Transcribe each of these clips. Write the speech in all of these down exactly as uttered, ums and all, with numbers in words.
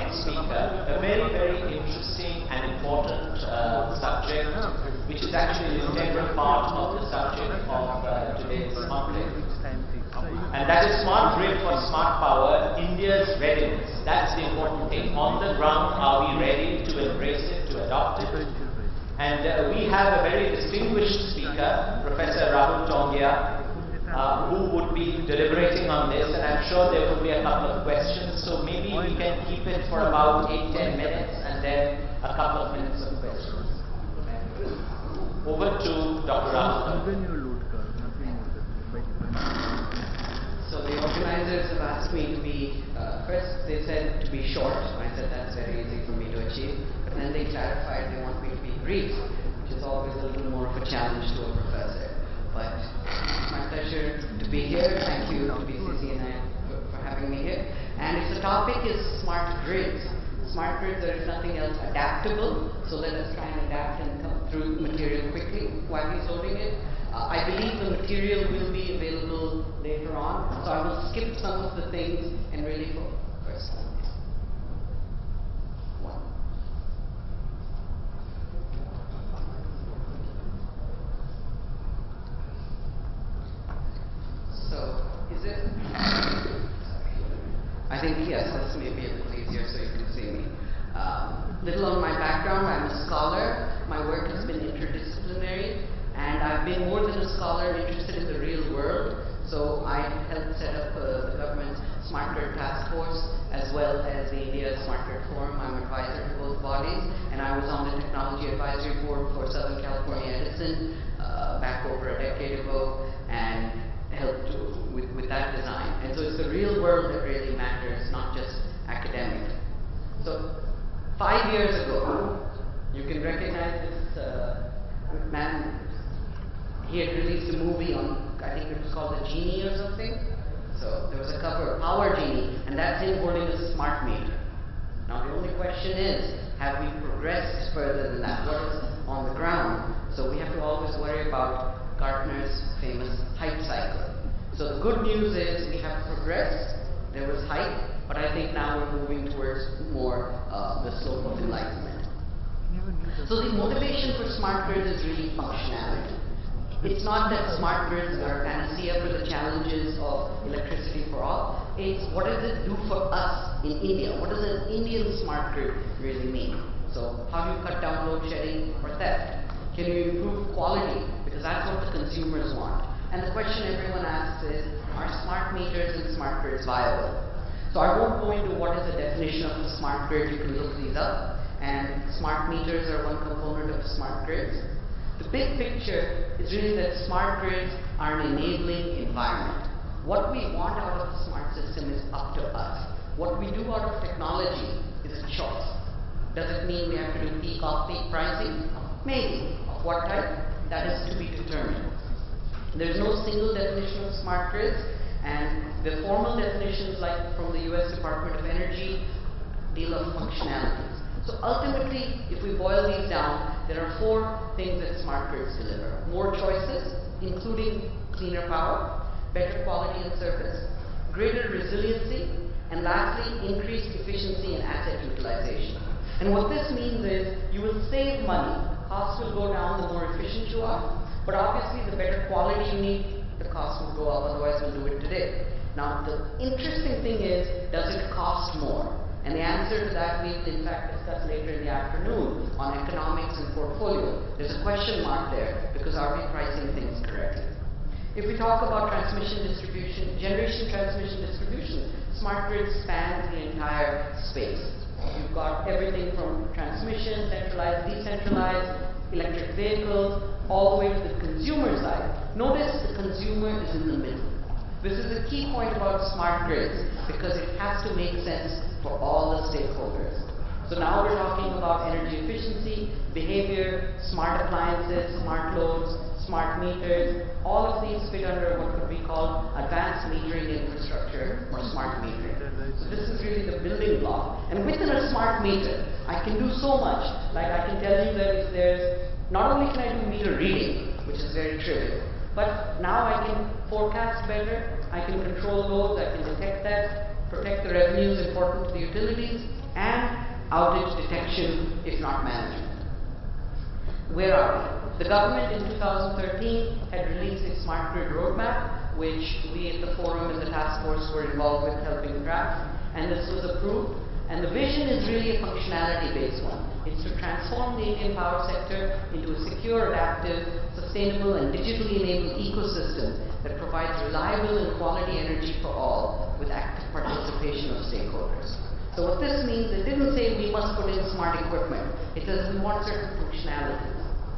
next speaker a very, very interesting and important uh, subject, which is actually an integral part of the subject of uh, today's conclave. And that is smart grid for smart power, India's readiness. That's the important thing. On the ground, are we ready to embrace it, to adopt it? And uh, we have a very distinguished speaker, Professor Rahul Tongia, Uh, who would be deliberating on this, and I'm sure there will be a couple of questions, so maybe we can keep it for about eight to ten minutes and then a couple of minutes of questions. Over to Doctor Rahul. So the organizers have asked me to be, uh, first they said to be short, so I said that's very easy for me to achieve, but then they clarified they want me to be brief, which is always a little more of a challenge to a professor. But it's my pleasure to be here. Thank you to B C C and I for, for having me here. And if the topic is smart grids, smart grids, there is nothing else adaptable. So let us try and adapt and come through material quickly while he's loading it. Uh, I believe the material will be available later on, so I will skip some of the things and really focus on this. One. So, is it? I think yes, this may be a little easier so you can see me. Um, little on my background, I'm a scholar. My work has been interdisciplinary, and I've been more than a scholar interested in the real world. So I helped set up uh, the government's Smart Grid Task Force as well as the India Smart Grid Forum. I'm an advisor to both bodies, and I was on the Technology Advisory Board for Southern California Edison uh, back over a decade ago, and helped to, with, with that design. And so it's the real world that really matters, not just academic. So five years ago, you can recognize this uh, man. He had released a movie on, I think it was called The Genie or something. So there was a cover, Power Genie, and that's him holding a smart meter. Now the only question is, have we progressed further than that? What is on the ground? So we have to always worry about Gartner's famous hype cycle. So the good news is we have progressed. There was hype, but I think now we're moving towards more uh, the slope of enlightenment. So the motivation for smart grids is really functionality. It's not that smart grids are a panacea for the challenges of electricity for all. It's what does it do for us in India? What does an Indian smart grid really mean? So how do you cut down load shedding or theft? Can you improve quality? Because that's what the consumers want. And the question everyone asks is, are smart meters and smart grids viable? So I won't go into what is the definition of a smart grid. You can look these up. And smart meters are one component of smart grids. The big picture is really that smart grids are an enabling environment. What we want out of the smart system is up to us. What we do out of technology is a choice. Does it mean we have to do peak off-peak pricing? Maybe. Of what type? That is to be determined. There's no single definition of smart grids, and the formal definitions, like from the U S Department of Energy, deal of functionalities. So ultimately, if we boil these down, there are four things that smart grids deliver. More choices, including cleaner power, better quality and service, greater resiliency, and lastly, increased efficiency and asset utilization. And what this means is you will save money. Costs will go down the more efficient you are. But obviously, the better quality you need, the cost will go up, otherwise we'll do it today. Now, the interesting thing is, does it cost more? And the answer to that we will in fact discuss later in the afternoon on economics and portfolio. There's a question mark there, because are we pricing things correctly? If we talk about transmission distribution, generation transmission distribution, smart grids spans the entire space. You've got everything from transmission, centralized, decentralized, electric vehicles, all the way to the consumer side. Notice the consumer is in the middle. This is a key point about smart grids because it has to make sense for all the stakeholders. So now we're talking about energy efficiency, behavior, smart appliances, smart loads, smart meters. All of these fit under what could be called advanced metering infrastructure or smart metering. So this is really the building block. And within a smart meter, I can do so much. Like I can tell you that if there's, not only can I do meter reading, which is very trivial, but now I can forecast better, I can control loads, I can detect that, protect the revenues important to the utilities, and outage detection if not management. Where are we? The government in two thousand thirteen had released a smart grid roadmap, which we at the forum and the task force were involved with helping draft, and this was approved. And the vision is really a functionality-based one. It's to transform the Indian power sector into a secure, adaptive, sustainable, and digitally enabled ecosystem that provides reliable and quality energy for all with active participation of stakeholders. So what this means, it didn't say we must put in smart equipment. It says we want certain functionalities.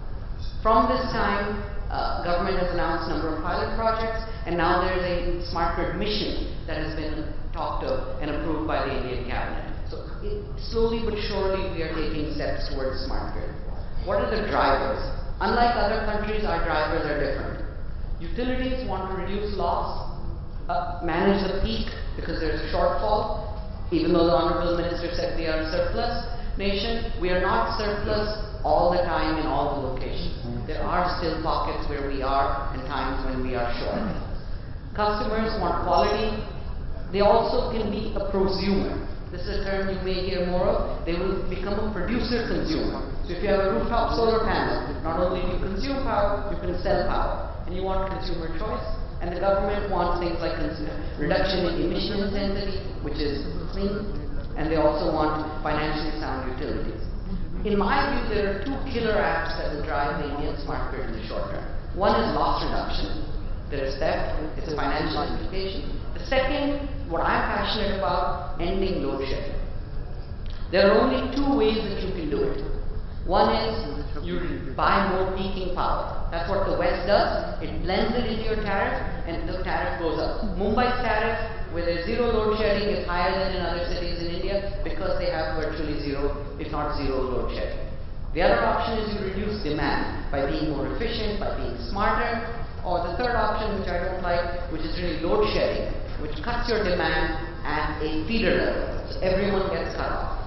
From this time, uh, government has announced a number of pilot projects, and now there is a smart grid mission that has been talked of and approved by the Indian cabinet. So it, slowly but surely we are taking steps towards smart grid. What are the drivers? Unlike other countries, our drivers are different. Utilities want to reduce loss, uh, manage the peak because there's a shortfall. Even though the Honorable Minister said we are a surplus nation, we are not surplus all the time in all the locations. There are still pockets where we are and times when we are short. Customers want quality. They also can be a prosumer. This is a term you may hear more of. They will become a producer-consumer. So if you have a rooftop solar panel, not only do you consume power, you can sell power. And you want consumer choice. And the government wants things like reduction in emission intensity, which is clean. And they also want financially sound utilities. In my view, there are two killer apps that will drive the Indian smart grid in the short term. One is loss reduction. There is theft. It's a financial implication. The second, what I'm passionate about, ending load shedding. There are only two ways that you can do it. One is you buy more peaking power. That's what the West does. It blends it into your tariff and the tariff goes up. Mumbai's tariff, where there's zero load shedding, is higher than in other cities in India because they have virtually zero, if not zero load shedding. The other option is you reduce demand by being more efficient, by being smarter. Or the third option, which I don't like, which is really load shedding, which cuts your demand at a feeder level. So everyone gets cut off.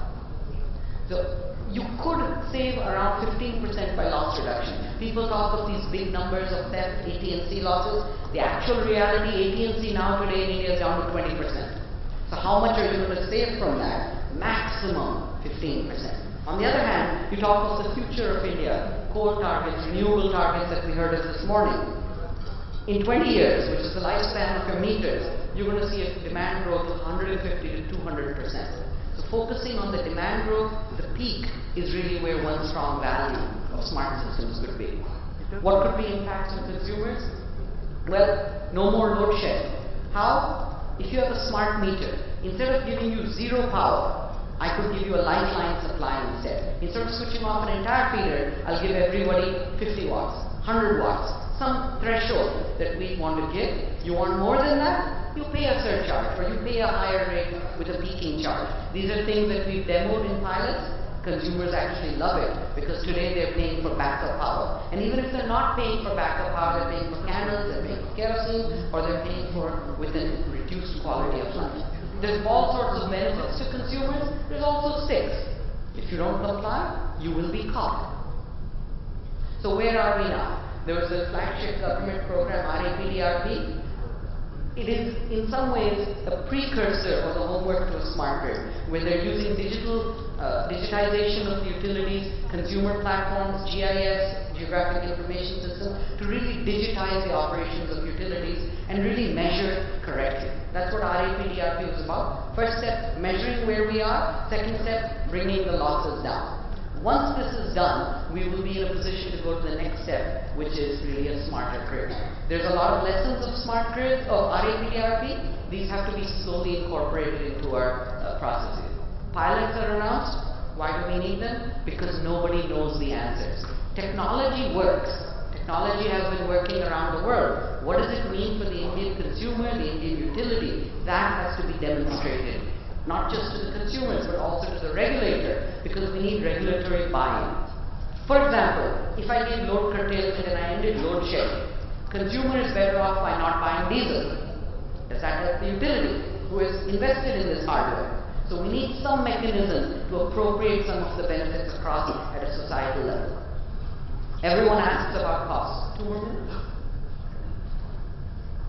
So you could save around fifteen percent by loss reduction. People talk of these big numbers of theft, A T and C losses. The actual reality, A T and C now today in India is down to twenty percent. So how much are you going to save from that? Maximum fifteen percent. On the other hand, you talk of the future of India, coal targets, renewable targets that we heard of this morning. In twenty years, which is the lifespan of your meters, you're going to see a demand growth of one hundred fifty to two hundred percent. So focusing on the demand growth, the peak is really where one strong value of smart systems could be. What could be impacts on consumers? Well, no more load shedding. How? If you have a smart meter, instead of giving you zero power, I could give you a lifeline supply instead. Instead of switching off an entire feeder, I'll give everybody fifty watts, one hundred watts. Some threshold that we want to give. You want more than that? You pay a surcharge or you pay a higher rate with a peaking charge. These are things that we've demoed in pilots. Consumers actually love it because today they're paying for backup power. And even if they're not paying for backup power, they're paying for candles, they're paying for kerosene, or they're paying for with a reduced quality of life. There's all sorts of benefits to consumers. There's also sticks. If you don't comply, you will be caught. So where are we now? There was a flagship government program, R A P D R P. It is in some ways a precursor or the homework to a smart grid, where they're using digital uh, digitization of the utilities, consumer platforms, G I S, geographic information systems, to really digitize the operations of utilities and really measure correctly. That's what R A P D R P was about. First step, measuring where we are. Second step, bringing the losses down. Once this is done, we will be in a position to go to the next step, which is really a smarter grid. There's a lot of lessons of smart grid, of R A P D R P. These have to be slowly incorporated into our uh, processes. Pilots are announced. Why do we need them? Because nobody knows the answers. Technology works. Technology has been working around the world. What does it mean for the Indian consumer, the Indian utility? That has to be demonstrated. Not just to the consumers, but also to the regulator, because we need regulatory buy-in. For example, if I give load curtailment and I ended load shedding, consumer is better off by not buying diesel. Does that help the utility, who has invested in this hardware? So we need some mechanism to appropriate some of the benefits across at a societal level. Everyone asks about costs. Two more minutes?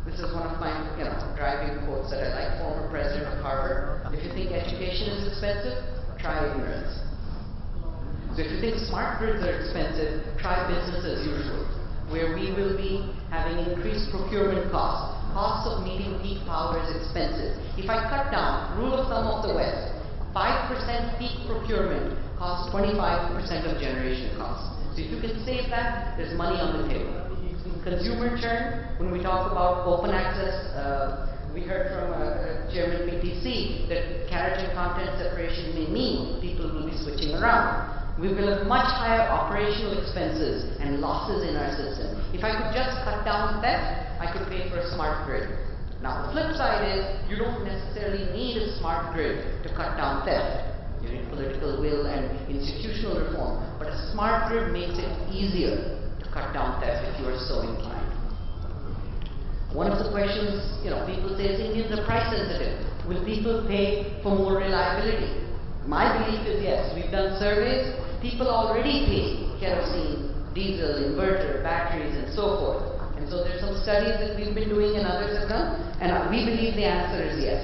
This is one of my, you know, driving quotes that I like, former president of Harvard. If you think education is expensive, try ignorance. So if you think smart grids are expensive, try business as usual, where we will be having increased procurement costs. Cost of meeting peak power is expensive. If I cut down, rule of thumb of the West, five percent peak procurement costs twenty-five percent of generation costs. So if you can save that, there's money on the table. Consumer churn, when we talk about open access, uh, we heard from uh, Chairman P T C that carriage and content separation may mean people will be switching around. We will have much higher operational expenses and losses in our system. If I could just cut down theft, I could pay for a smart grid. Now the flip side is, you don't necessarily need a smart grid to cut down theft. You need political will and institutional reform, but a smart grid makes it easier cut down theft if you are so inclined. One of the questions, you know, people say is Indians are price sensitive. Will people pay for more reliability? My belief is yes. We've done surveys. People already pay kerosene, diesel, inverter, batteries, and so forth. And so there's some studies that we've been doing and others have done, and we believe the answer is yes.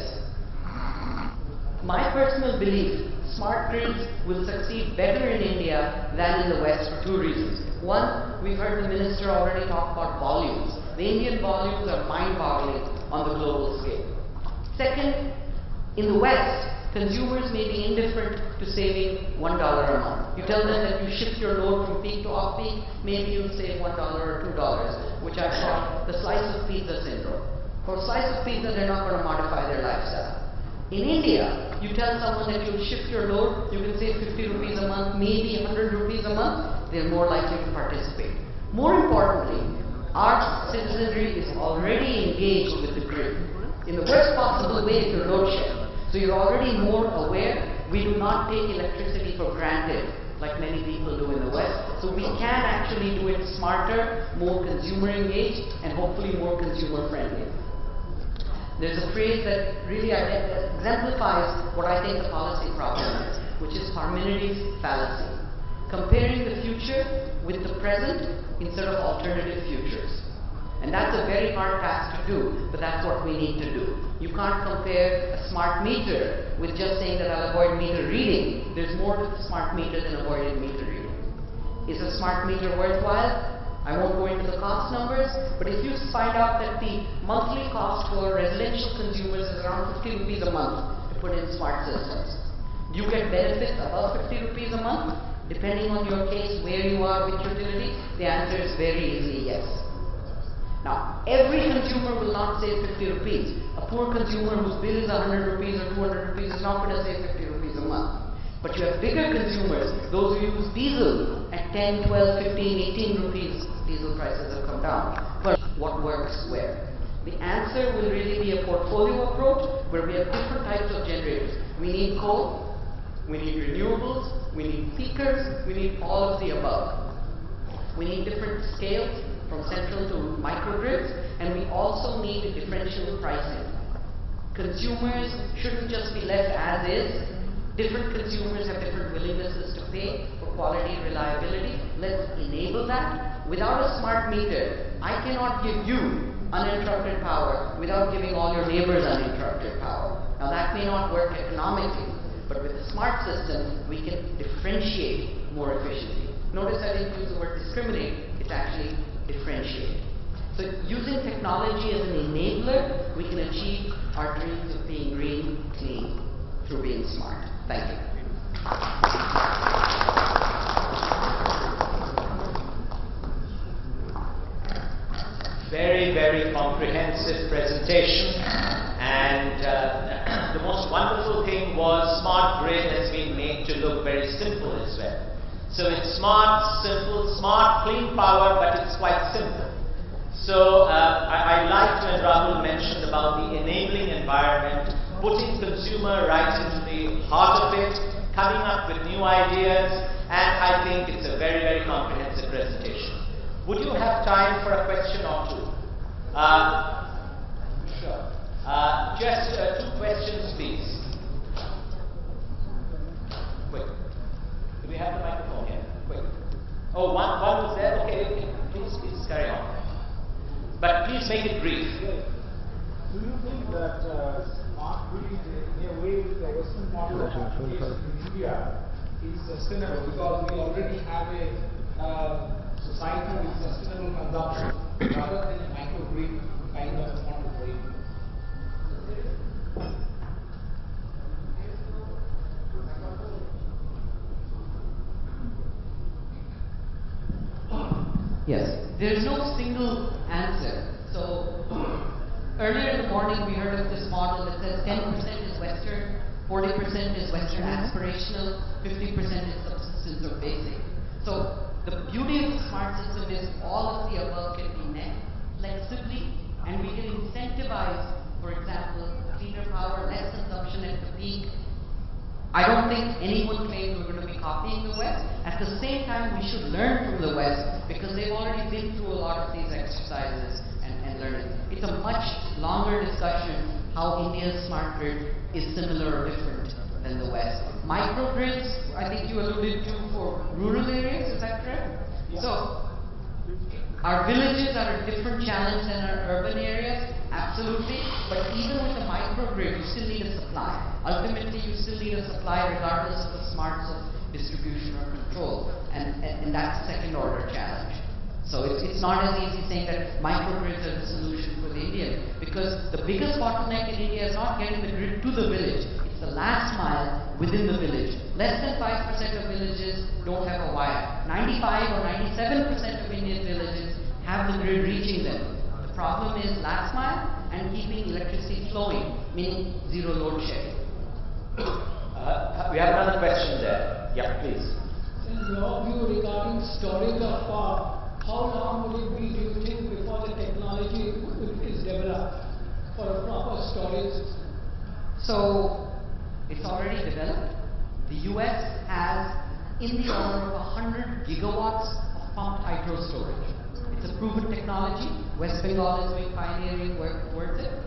My personal belief, smart grids will succeed better in India than in the West for two reasons. One, we've heard the minister already talk about volumes. The Indian volumes are mind-boggling on the global scale. Second, in the West, consumers may be indifferent to saving one dollar a month. You tell them that you shift your load from peak to off-peak, maybe you'll save one dollar or two dollars, which I call the slice of pizza syndrome. For a slice of pizza, they're not going to modify their lifestyle. In India, you tell someone that you'll shift your load, you can save fifty rupees a month, maybe one hundred rupees a month, they're more likely to participate. More importantly, our citizenry is already engaged with the grid in the worst possible way through load shedding. So you're already more aware. We do not take electricity for granted like many people do in the West. So we can actually do it smarter, more consumer engaged, and hopefully more consumer friendly. There's a phrase that really exemplifies what I think the policy problem is, which is Parmenides' fallacy. Comparing the future with the present instead of alternative futures. And that's a very hard task to do, but that's what we need to do. You can't compare a smart meter with just saying that I'll avoid meter reading. There's more to the smart meter than avoiding meter reading. Is a smart meter worthwhile? I won't go into the cost numbers, but if you find out that the monthly cost for residential consumers is around fifty rupees a month to put in smart systems, do you get benefits above fifty rupees a month? Depending on your case, where you are with utility, the answer is very easily yes. Now, every consumer will not save fifty rupees. A poor consumer whose bill is one hundred rupees or two hundred rupees is not going to save fifty rupees a month. But you have bigger consumers, those who use diesel at ten, twelve, fifteen, eighteen rupees. Diesel prices have come down. But what works where? The answer will really be a portfolio approach where we have different types of generators. We need coal, we need renewables, we need peakers, we need all of the above. We need different scales from central to microgrids, and we also need a differential pricing. Consumers shouldn't just be left as is. Different consumers have different willingnesses to pay for quality and reliability. Let's enable that. Without a smart meter, I cannot give you uninterrupted power without giving all your neighbors uninterrupted power. Now that may not work economically, but with a smart system, we can differentiate more efficiently. Notice I didn't use the word discriminate, it's actually differentiate. So using technology as an enabler, we can achieve our dreams of being green, clean, through being smart. Thank you. Very, very comprehensive presentation, and uh, the most wonderful thing was smart grid has been made to look very simple as well. So it's smart, simple, smart, clean power, but it's quite simple. So uh, I, I liked when Rahul mentioned about the enabling environment, putting consumer right into the heart of it, coming up with new ideas, and I think it's a very, very comprehensive presentation. Would you have time for a question or two? Uh, sure. Uh, just uh, two questions, please. Quick. Do we have the microphone here? Quick. Oh, one, one was there? Okay, okay. Please, please carry on. But please make it brief. Yes. Do you think that uh, smart grid, in a way, with the Western model of application in India, is sustainable? Because we already have a uh, society with sustainable consumption, rather than a microgrid kind of model for India. Yes, there is no single answer. So earlier in the morning we heard of this model that says ten percent is Western, forty percent is Western aspirational, fifty percent is subsistence or basic. So the beauty of the smart system is all of the above can be met flexibly, and we can incentivize, for example, cleaner power, less consumption at the peak. I don't think anyone claims we're going to be copying the West. At the same time, we should learn from the West because they've already been through a lot of these exercises and, and learning. It's a much longer discussion how India's smart grid is similar or different than the West. Microgrids, I think you alluded to for rural areas, is that correct? Yeah. So, our villages are a different challenge than our urban areas, absolutely, but even with a microgrid, you still need a supply. Ultimately, you still need a supply regardless of the smarts of distribution or control, and, and, and that's a second order challenge. So it's, it's not as easy saying that microgrids are the solution for the Indian, because the biggest bottleneck in India is not getting the grid to the village, it's the last mile within the village. Less than five percent of villages don't have a wire. ninety-five or ninety-seven percent of Indian villages have the grid reaching them. The problem is last mile and keeping electricity flowing, meaning zero load shedding. Uh, we have another question there. Yeah, please. In your view regarding storage of power, how long will it be, do you think, before the technology is developed for a proper storage system? So, it's already developed. The U S has in the order of one hundred gigawatts of pumped hydro storage. It's a proven technology. West Bengal is doing pioneering work towards it.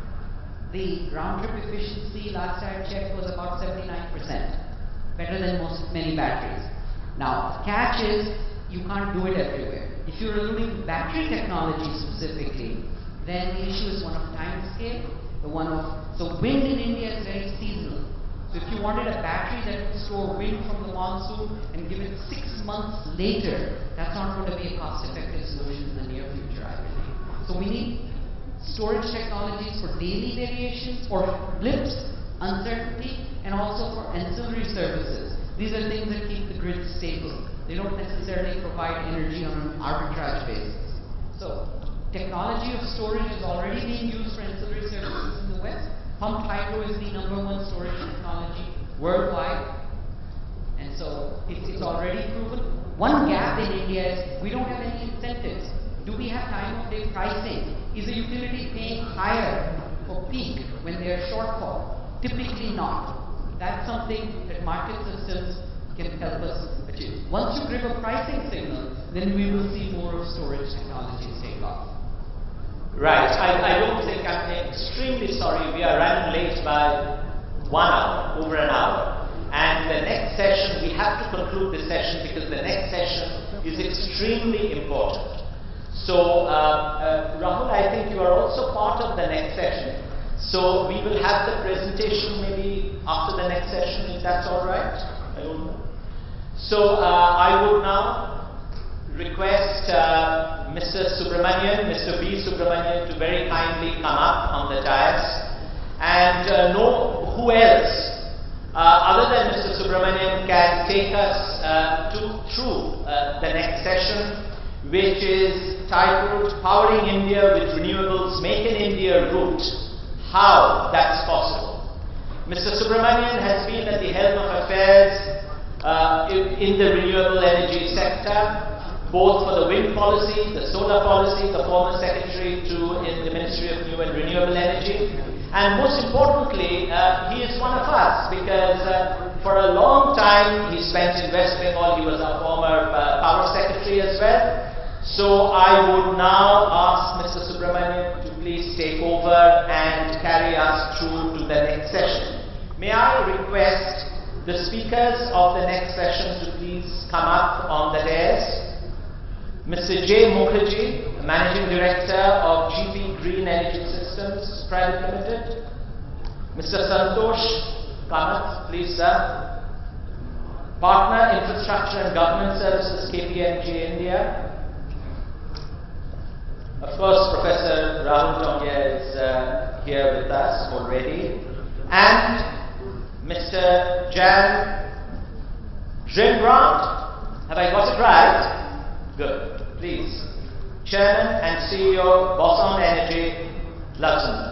The round trip efficiency last I checked was about seventy-nine percent, better than most many batteries. Now, the catch is you can't do it everywhere. If you're alluding to battery technology specifically, then the issue is one of time scale, the one of so wind in India is very seasonal. So if you wanted a battery that would store wind from the monsoon and give it six months later, that's not going to be a cost-effective solution in the near future, I believe. So we need storage technologies for daily variations, or blips, uncertainty, and also for ancillary services. These are things that keep the grid stable. They don't necessarily provide energy on an arbitrage basis. So, technology of storage is already being used for ancillary services in the West. Pumped hydro is the number one storage technology worldwide. And so, it's, it's already proven. One gap in India is we don't have any incentives. Do we have time of day pricing? Is a utility paying higher for peak when they are shortfall? Typically not. That's something that market systems can help us achieve. Once you give a pricing signal, then we will see more of storage technologies take off. Right. I, I don't think, I'm extremely sorry, we are running late by one hour, over an hour. And the next session, we have to conclude this session because the next session is extremely important. So, uh, uh, Rahul, I think you are also part of the next session. So, we will have the presentation maybe after the next session, if that's all right. I don't know. So, uh, I would now request uh, Mister Subramanian, Mister B. Subramanian, to very kindly come up on the dais and uh, know who else, uh, other than Mister Subramanian, can take us uh, to, through uh, the next session, which is titled Powering India with Renewables, Make in India Route, How That's Possible. Mister Subramanian has been at the helm of affairs uh, in, in the renewable energy sector, both for the wind policy, the solar policy, the former secretary to in the Ministry of New and Renewable Energy, and most importantly, uh, he is one of us because uh, for a long time he spent in West Bengal. He was our former uh, power secretary as well. So I would now ask Mister Subramanian to please take over and carry us through to the next session. May I request the speakers of the next session to please come up on the dais. Mister J. Mukherjee, Managing Director of G P Green Energy Systems Private Limited. Mister Santosh Kamath, please sir. Partner Infrastructure and Government Services K P M G India. Of course, Professor Rahul Tongya is uh, here with us already. And Mister Jan Drimbrand. Have I got it right? Good. Please. Chairman and C E O, Boson Energy, Luxembourg.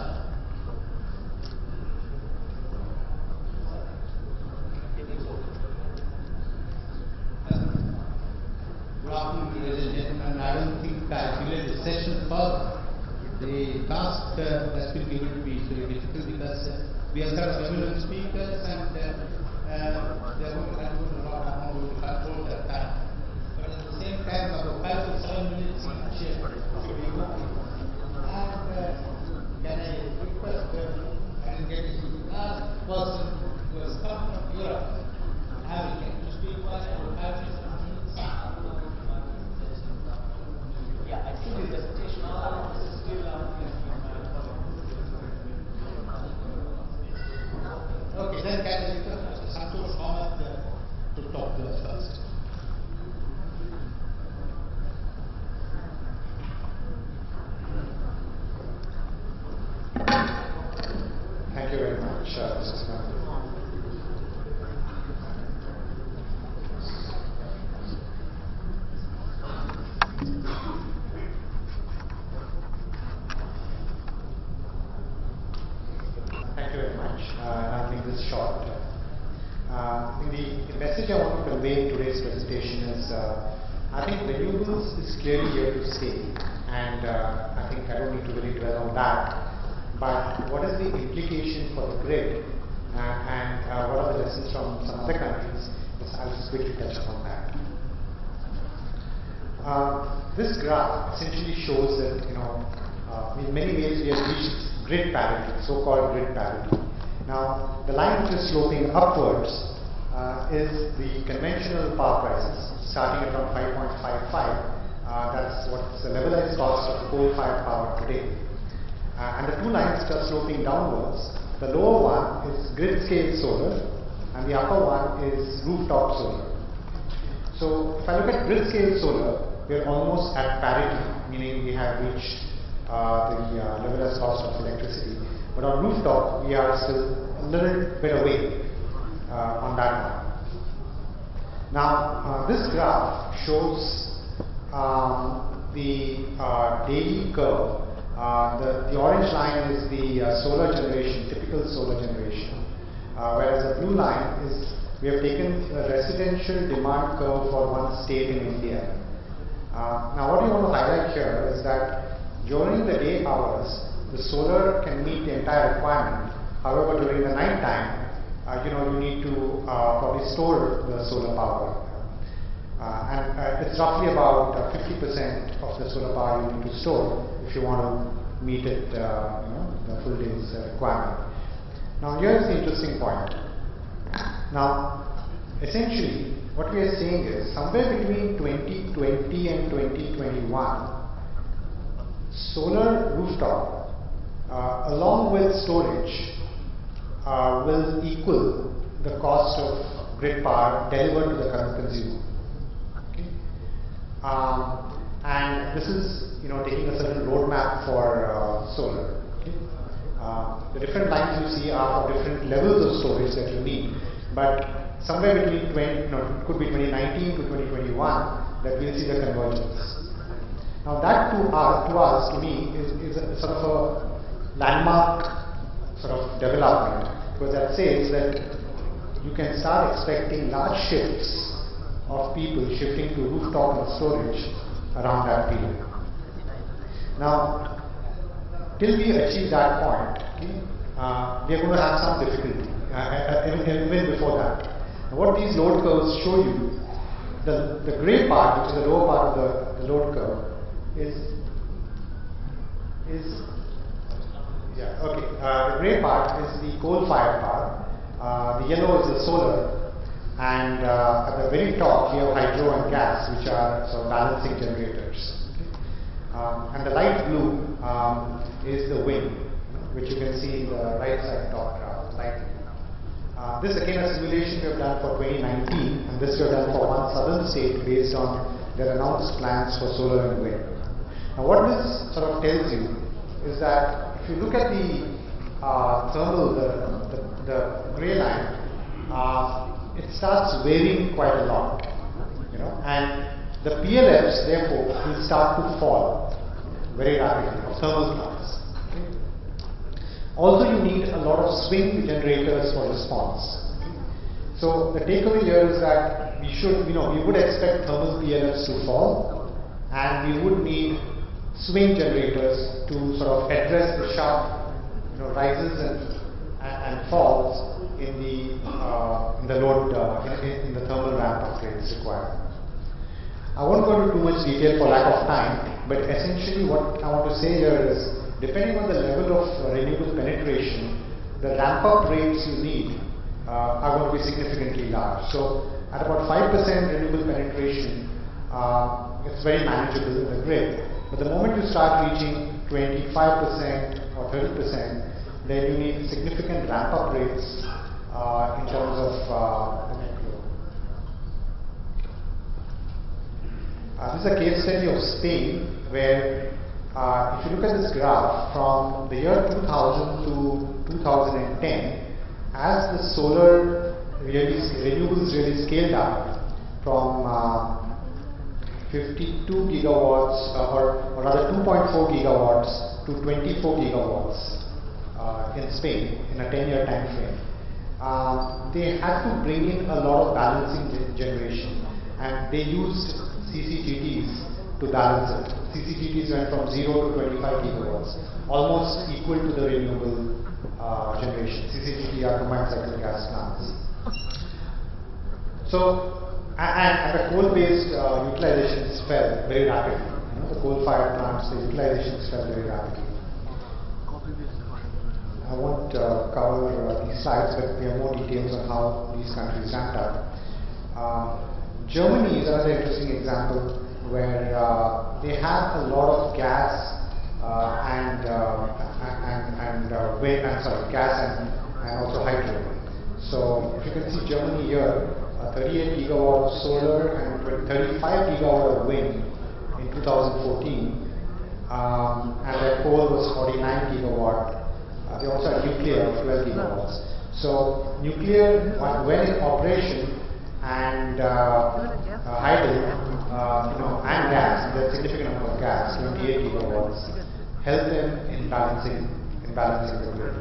Good afternoon, ladies and gentlemen. I don't think I delayed the session further. The task uh, that's been given to me is very difficult because uh, we have got several speakers and uh, uh, they are going to control a lot. I want to control that time. But at the same time, about five to seven minutes each uh, should be okay. And uh, can I request uh, and get the last person who has come from Europe, having to speak one or five minutes. Yeah, I see the presentation. All this is still out here. Okay, then can I request Mister Santosh Kamath uh, to talk to us first? Thank you very much, uh, Mister Smith. Thank you very much. Uh, I'll make this short. Uh, the, the message I want to convey in today's presentation is, uh, I think renewables is clearly here to stay, and uh, I think I don't need to really dwell on that. But what is the implication for the grid, uh, and uh, what are the lessons from some other countries? Yes, I'll just quickly touch upon that. Uh, this graph essentially shows that, you know, uh, in many ways we have reached grid parity, so-called grid parity. Now, the line which is sloping upwards uh, is the conventional power prices, starting at around five point five five. Uh, that's what's the levelized cost of coal-fired power today. Uh, and the two lines are sloping downwards. The lower one is grid-scale solar, and the upper one is rooftop solar. So, if I look at grid-scale solar, we are almost at parity, meaning we have reached uh, the uh, levelized cost of electricity. But on rooftop, we are still a little bit away uh, on that one. Now, uh, this graph shows um, the uh, daily curve. Uh, the, the orange line is the uh, solar generation, typical solar generation, uh, whereas the blue line is, we have taken the residential demand curve for one state in India. Uh, now what we want to highlight here is that during the day hours, the solar can meet the entire requirement. However, during the night time, uh, you know, you need to uh, probably store the solar power. Uh, and uh, it's roughly about uh, fifty percent of the solar power you need to store if you want to meet it, uh, you know, the full day's uh, requirement. Now here's the interesting point. Now, essentially, what we are saying is somewhere between twenty twenty and twenty twenty-one, solar rooftop, uh, along with storage, uh, will equal the cost of grid power delivered to the current consumer. Okay? Um, and this is, you know, taking a certain roadmap for uh, solar. Okay? Uh, the different lines you see are for different levels of storage that you need, but somewhere between twenty, no, it could be twenty nineteen to twenty twenty-one that we'll see the convergence. Now that to us, to us, to me, is, is a sort of a landmark sort of development, because that says that you can start expecting large shifts of people shifting to rooftop and storage around that period. Now, till we achieve that point, okay, uh, we are going to have some difficulty, uh, even, even before that. Now, what these load curves show you, the, the grey part, which is the lower part of the, the load curve, is, is yeah, okay, uh, the grey part is the coal-fired power, uh, the yellow is the solar, and uh, at the very top we have hydro and gas, which are sort of balancing generators. Okay. Um, and the light blue um, is the wind, which you can see in the right side top graph, light blue. Uh, this again a simulation we have done for twenty nineteen, and this we have done for one southern state based on their announced plans for solar and wind. Now what this sort of tells you is that if you look at the uh, thermal, the, the, the grey line, uh, it starts varying quite a lot, you know, and the P L Fs therefore will start to fall very rapidly, of thermal plants. Also, you need a lot of swing generators for response. So the takeaway here is that we should, you know, we would expect thermal P L Fs to fall, and we would need swing generators to sort of address the sharp, you know, rises and and, and falls in the uh, in the load uh, in, in the thermal ramp upgrade is required. I won't go into too much detail for lack of time, but essentially what I want to say here is, depending on the level of uh, renewable penetration, the ramp-up rates you need uh, are going to be significantly large. So at about five percent renewable penetration, uh, it's very manageable in the grid. But the moment you start reaching twenty-five percent or thirty percent, then you need significant ramp-up rates uh, in terms of uh, Uh, this is a case study of Spain, where uh, if you look at this graph from the year two thousand to two thousand ten, as the solar really, renewables really scaled up from uh, fifty-two gigawatts, uh, or, or rather two point four gigawatts to twenty-four gigawatts uh, in Spain in a ten year time frame, uh, they had to bring in a lot of balancing ge generation, and they used C C G Ts to balance it. C C G Ts went from zero to twenty-five gigawatts, almost equal to the renewable uh, generation. C C G T are combined cycle gas plants. So, and, and the coal-based uh, utilizations fell very rapidly. You know, the coal-fired plants, the utilizations fell very rapidly. I won't uh, cover uh, these slides, but we have more details on how these countries ramped up. Uh, Germany is another interesting example where uh, they have a lot of gas uh, and uh, and and uh, wind, and sorry, gas and, and also hydro. So if you can see Germany here, uh, thirty-eight gigawatt of solar and thirty-five gigawatt of wind in two thousand fourteen, um, and their coal was forty-nine gigawatt. Uh, they also had nuclear of twelve gigawatts. So nuclear, when in operation, and uh, uh, hydro, uh, you know, and gas, the significant amount of gas, twenty-eight gigawatts, help them in balancing, in balancing the grid.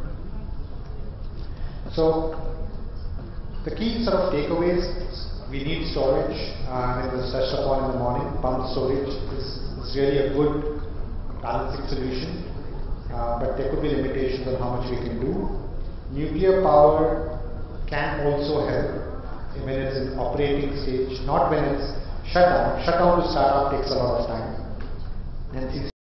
So the key sort of takeaways: we need storage, uh, and it was touched upon in the morning. Pumped storage is, is really a good balancing solution, uh, but there could be limitations on how much we can do. Nuclear power can also help when it's in operating stage, not when it's shut down. Shut down to start up takes a lot of time. And